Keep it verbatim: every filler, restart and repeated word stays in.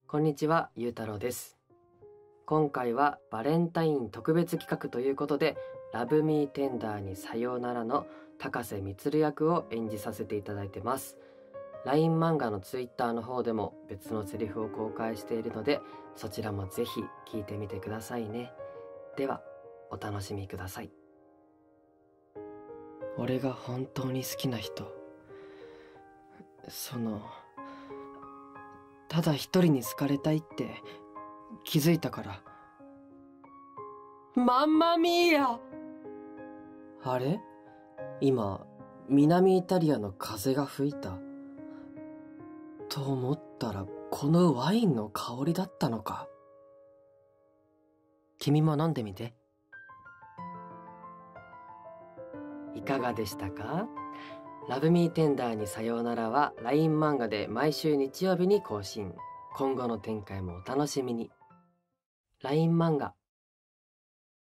こんにちは、ゆうたろうです。今回はバレンタイン特別企画ということで、ラブミーテンダーにさようならの高瀬充役を演じさせていただいてます。ライン 漫画のツイッターの方でも別のセリフを公開しているので、そちらもぜひ聞いてみてくださいね。では、お楽しみください。俺が本当に好きな人、そのただ一人に好かれたいって気づいたから。マンマミーヤ！あれ？今、南イタリアの風が吹いた。と思ったら、このワインの香りだったのか。君も飲んでみて。いかがでしたか？ラブミーテンダーにさようならは ライン 漫画で毎週日曜日に更新。今後の展開もお楽しみに。ライン 漫画